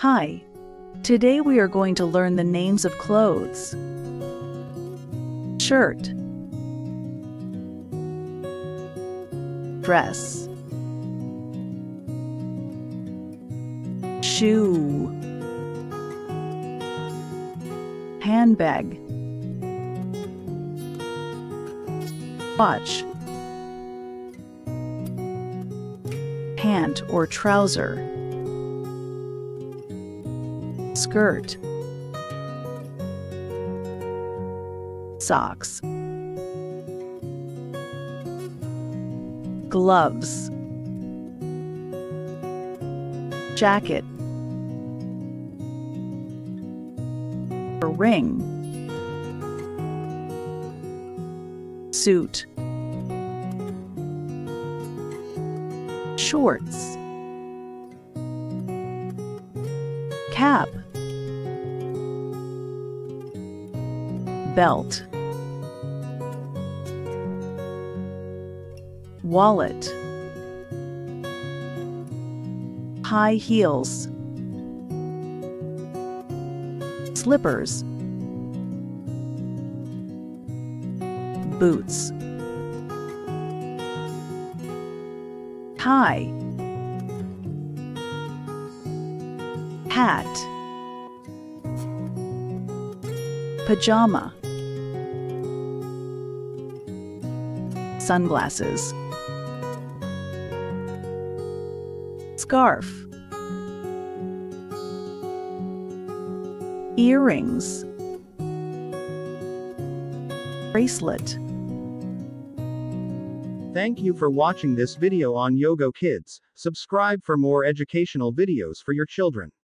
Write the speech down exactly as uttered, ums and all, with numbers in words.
Hi. Today we are going to learn the names of clothes. Shirt, dress, shoe, handbag, watch, pant or trouser, skirt, socks, gloves, jacket, a ring, suit, shorts, cap, belt, wallet, high heels, slippers, boots, tie, hat, pajama, sunglasses, scarf, earrings, bracelet. Thank you for watching this video on Yogo Kids. Subscribe for more educational videos for your children.